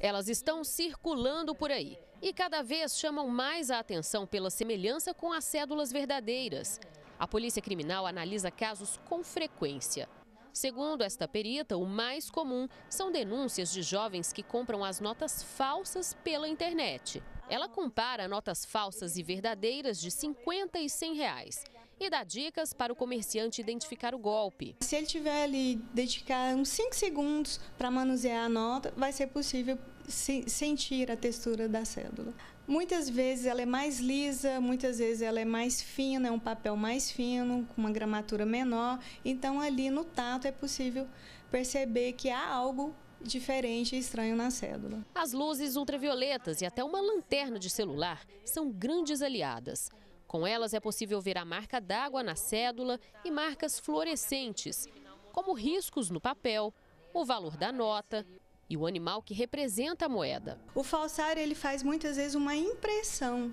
Elas estão circulando por aí e cada vez chamam mais a atenção pela semelhança com as cédulas verdadeiras. A Polícia Criminal analisa casos com frequência. Segundo esta perita, o mais comum são denúncias de jovens que compram as notas falsas pela internet. Ela compara notas falsas e verdadeiras de R$ 50 e R$ 100 e dá dicas para o comerciante identificar o golpe. Se ele tiver ali, dedicar uns 5 segundos para manusear a nota, vai ser possível sentir a textura da cédula. Muitas vezes ela é mais lisa, muitas vezes ela é mais fina, é um papel mais fino, com uma gramatura menor. Então ali no tato é possível perceber que há algo diferente e estranho na cédula. As luzes ultravioletas e até uma lanterna de celular são grandes aliadas. Com elas é possível ver a marca d'água na cédula e marcas fluorescentes, como riscos no papel, o valor da nota e o animal que representa a moeda. O falsário ele faz muitas vezes uma impressão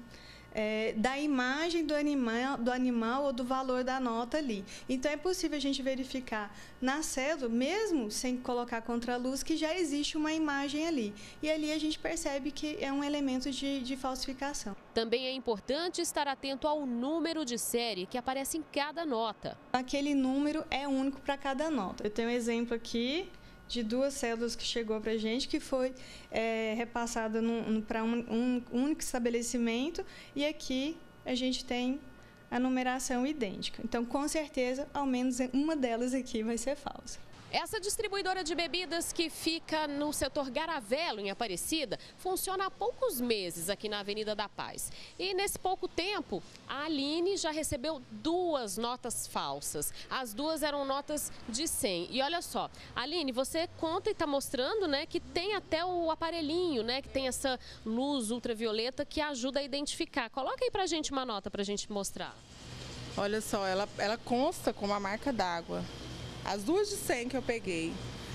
da imagem do animal ou do valor da nota ali. Então é possível a gente verificar na cédula, mesmo sem colocar contraluz, que já existe uma imagem ali. E ali a gente percebe que é um elemento de falsificação. Também é importante estar atento ao número de série que aparece em cada nota. Aquele número é único para cada nota. Eu tenho um exemplo aqui de 2 cédulas que chegou para a gente, que foi repassada para um único estabelecimento, e aqui a gente tem a numeração idêntica. Então, com certeza, ao menos uma delas aqui vai ser falsa. Essa distribuidora de bebidas que fica no setor Garavelo, em Aparecida, funciona há poucos meses aqui na Avenida da Paz. E nesse pouco tempo, a Aline já recebeu 2 notas falsas. As 2 eram notas de 100. E olha só, Aline, você conta e está mostrando, né, que tem até o aparelhinho, né, que tem essa luz ultravioleta que ajuda a identificar. Coloca aí pra gente uma nota pra gente mostrar. Olha só, ela consta com uma marca d'água. As 2 de 100 que eu peguei,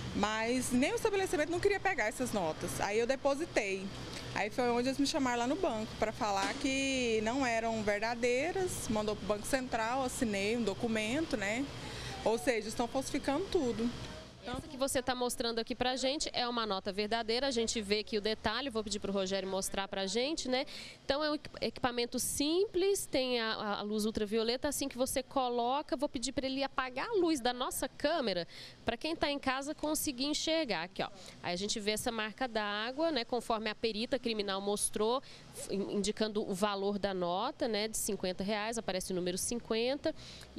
mas nem o estabelecimento não queria pegar essas notas. Aí eu depositei. Aí foi onde eles me chamaram lá no banco para falar que não eram verdadeiras, mandou para o Banco Central, assinei um documento, né? Ou seja, estão falsificando tudo. Essa que você está mostrando aqui pra gente é uma nota verdadeira, a gente vê aqui o detalhe, vou pedir para o Rogério mostrar pra gente, né? Então é um equipamento simples, tem a luz ultravioleta, assim que você coloca, vou pedir para ele apagar a luz da nossa câmera, para quem está em casa conseguir enxergar. Aqui, ó. Aí a gente vê essa marca d'água, né? Conforme a perita criminal mostrou, indicando o valor da nota, né? De R$ 50, aparece o número 50,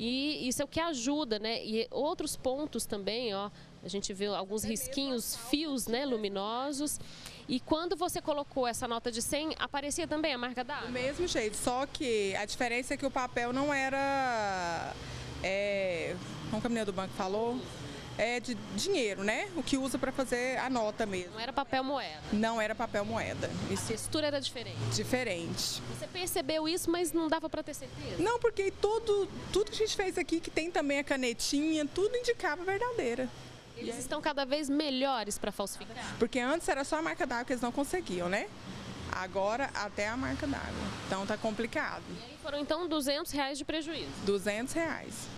e isso é o que ajuda, né? E outros pontos também, ó. A gente vê alguns risquinhos, fios, né, luminosos. E quando você colocou essa nota de 100, aparecia também a marca d'água? Do mesmo jeito, só que a diferença é que o papel não era, como a menina do banco falou, de dinheiro, né? O que usa para fazer a nota mesmo. Não era papel moeda? Não era papel moeda. A textura era diferente? Diferente. Você percebeu isso, mas não dava para ter certeza? Não, porque tudo que a gente fez aqui, que tem também a canetinha, tudo indicava verdadeira. Eles estão cada vez melhores para falsificar? Porque antes era só a marca d'água que eles não conseguiam, né? Agora até a marca d'água. Então tá complicado. E aí foram então R$ 200 de prejuízo? R$ 200.